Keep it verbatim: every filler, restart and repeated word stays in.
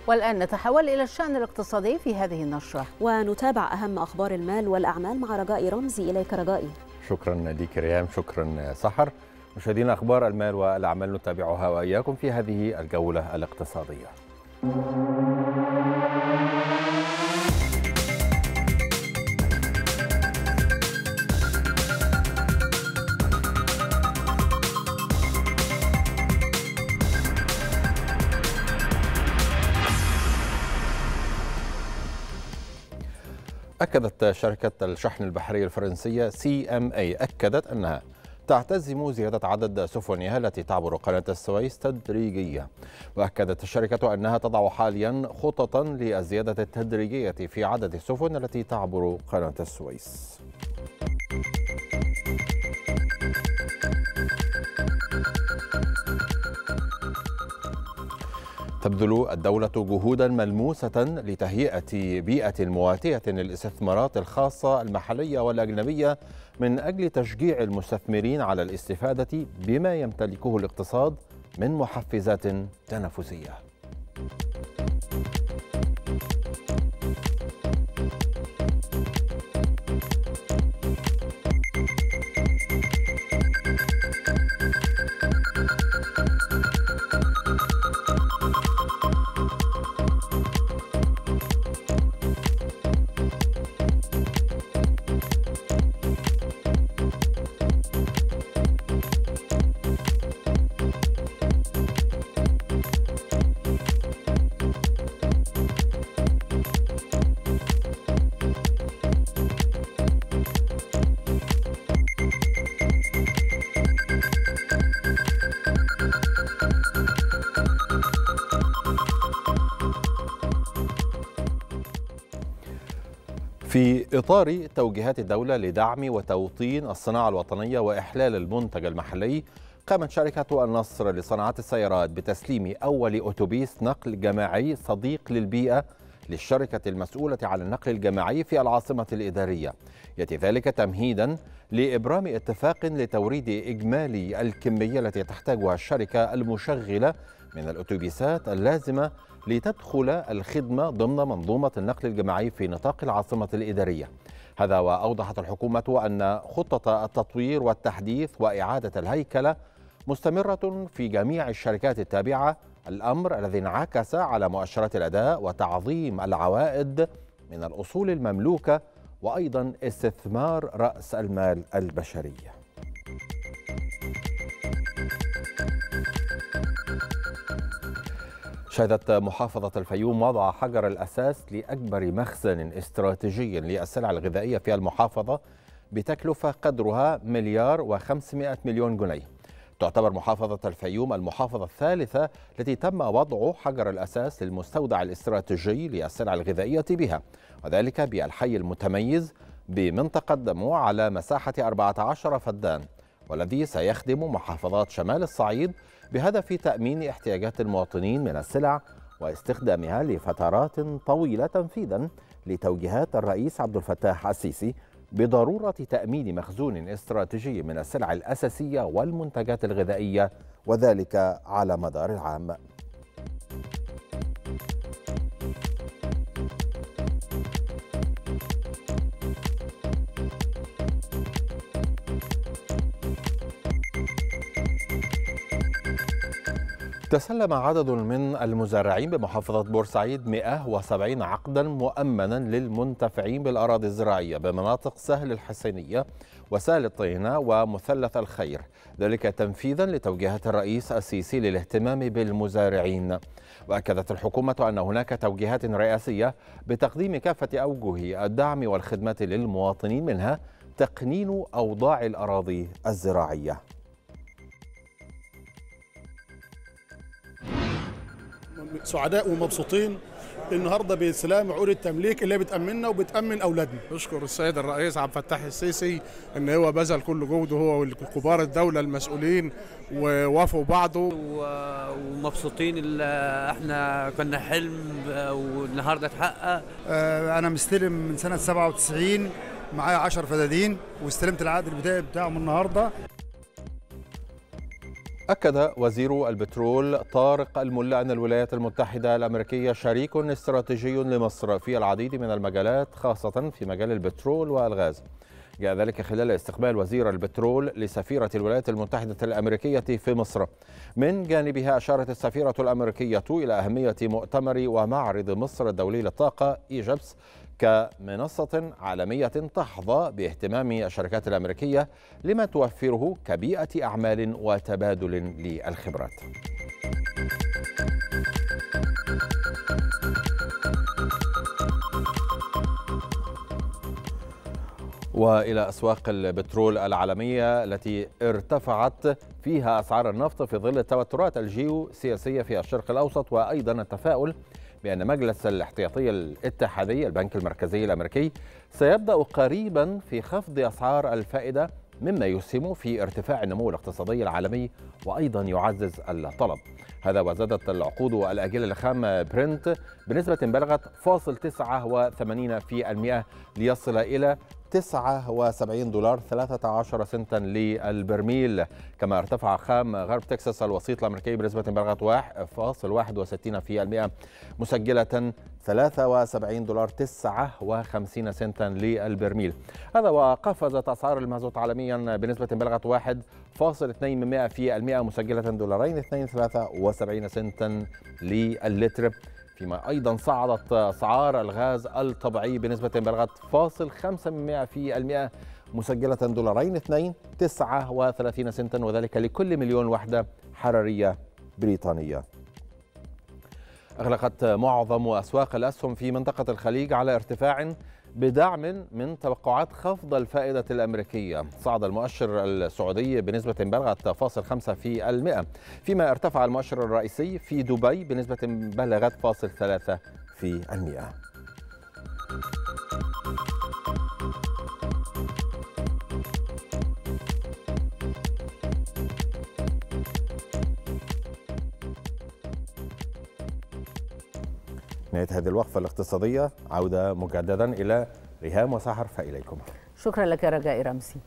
والآن نتحول إلى الشأن الاقتصادي في هذه النشرة، ونتابع أهم أخبار المال والأعمال مع رجاء رمزي. إليك رجائي. شكرا لك ريام، شكرا سحر. مشاهدينا، أخبار المال والأعمال نتابعها وإياكم في هذه الجولة الاقتصادية. أكدت شركة الشحن البحري الفرنسية سي إم إيه أكدت أنها تعتزم زيادة عدد سفنها التي تعبر قناة السويس تدريجيا. وأكدت الشركة أنها تضع حاليا خططا للزيادة التدريجية في عدد السفن التي تعبر قناة السويس. تبذل الدولة جهودا ملموسة لتهيئة بيئة مواتية للاستثمارات الخاصة المحلية والأجنبية من أجل تشجيع المستثمرين على الاستفادة بما يمتلكه الاقتصاد من محفزات تنافسية. في إطار توجيهات الدولة لدعم وتوطين الصناعة الوطنية وإحلال المنتج المحلي، قامت شركة النصر لصناعة السيارات بتسليم أول أتوبيس نقل جماعي صديق للبيئة للشركة المسؤولة عن النقل الجماعي في العاصمة الإدارية. يأتي ذلك تمهيدا لإبرام اتفاق لتوريد إجمالي الكمية التي تحتاجها الشركة المشغلة من الأتوبيسات اللازمة لتدخل الخدمة ضمن منظومة النقل الجماعي في نطاق العاصمة الإدارية. هذا وأوضحت الحكومة أن خطة التطوير والتحديث وإعادة الهيكلة مستمرة في جميع الشركات التابعة، الأمر الذي انعكس على مؤشرات الأداء وتعظيم العوائد من الأصول المملوكة وأيضا استثمار رأس المال البشري. شهدت محافظة الفيوم وضع حجر الأساس لأكبر مخزن استراتيجي للسلع الغذائية في المحافظة بتكلفة قدرها مليار وخمسمائة مليون جنيه. تعتبر محافظة الفيوم المحافظة الثالثة التي تم وضع حجر الأساس للمستودع الاستراتيجي للسلع الغذائية بها، وذلك بالحي المتميز بمنطقة دموع على مساحة أربعة عشر فدان، والذي سيخدم محافظات شمال الصعيد بهدف تأمين احتياجات المواطنين من السلع واستخدامها لفترات طويلة، تنفيذا لتوجيهات الرئيس عبد الفتاح السيسي بضرورة تأمين مخزون استراتيجي من السلع الأساسية والمنتجات الغذائية، وذلك على مدار العام. تسلم عدد من المزارعين بمحافظة بورسعيد مئة وسبعين عقدا مؤمنا للمنتفعين بالأراضي الزراعية بمناطق سهل الحسينية وسهل الطينة ومثلث الخير، ذلك تنفيذا لتوجيهات الرئيس السيسي للاهتمام بالمزارعين. وأكدت الحكومة أن هناك توجيهات رئاسية بتقديم كافة أوجه الدعم والخدمات للمواطنين، منها تقنين أوضاع الأراضي الزراعية. سعداء ومبسوطين النهارده بسلام عقود التمليك اللي بتأمننا وبتأمن أولادنا. نشكر السيد الرئيس عبد الفتاح السيسي إن هو بذل كل جهده هو وكبار الدولة المسؤولين ووافقوا بعضه، ومبسوطين. احنا كنا حلم والنهارده اتحقق. أنا مستلم من سنة سبعة وتسعين، معايا عشر فدادين واستلمت العقد البدائي بتاعهم النهارده. أكد وزير البترول طارق الملا أن الولايات المتحدة الأمريكية شريك استراتيجي لمصر في العديد من المجالات، خاصة في مجال البترول والغاز. جاء ذلك خلال استقبال وزير البترول لسفيرة الولايات المتحدة الأمريكية في مصر. من جانبها أشارت السفيرة الأمريكية إلى أهمية مؤتمر ومعرض مصر الدولي للطاقة إيجابس كمنصة عالمية تحظى باهتمام الشركات الأمريكية لما توفره كبيئة أعمال وتبادل للخبرات. وإلى أسواق البترول العالمية التي ارتفعت فيها أسعار النفط في ظل التوترات الجيوسياسية في الشرق الأوسط، وأيضا التفاؤل بأن مجلس الاحتياطي الاتحادي البنك المركزي الأمريكي سيبدأ قريبا في خفض أسعار الفائدة، مما يسهم في ارتفاع النمو الاقتصادي العالمي وأيضا يعزز الطلب. هذا وزادت العقود الآجلة لخام برنت بنسبة بلغت فاصل تسعة وثمانين في المئة ليصل إلى تسعة وسبعين دولار ثلاثة عشر سنتا للبرميل. كما ارتفع خام غرب تكساس الوسيط الأمريكي بنسبة بلغت واحد فاصل واحد وستين في المئة مسجلة ثلاثة وسبعين دولار تسعة وخمسين سنتا للبرميل. هذا وقفزت أسعار المازوت عالميا بنسبة بلغت واحد فاصل اثنين في المئة مسجلة دولارين اثنين وثلاثين وسبعين سنتا للتر، فيما أيضا صعدت أسعار الغاز الطبيعي بنسبة بلغت فاصل خمسة في المئة مسجلة دولارين اثنين تسعة وثلاثين سنتا، وذلك لكل مليون وحدة حرارية بريطانية. أغلقت معظم أسواق الأسهم في منطقة الخليج على ارتفاع بدعم من توقعات خفض الفائدة الأمريكية. صعد المؤشر السعودي بنسبة بلغت فاصل خمسة في المئة، فيما ارتفع المؤشر الرئيسي في دبي بنسبة بلغت فاصل ثلاثة في المئة. نهاية هذه الوقفة الاقتصادية، عودة مجددا إلى ريهام وسحر، فإليكم. شكرا لك رجاء رمسي.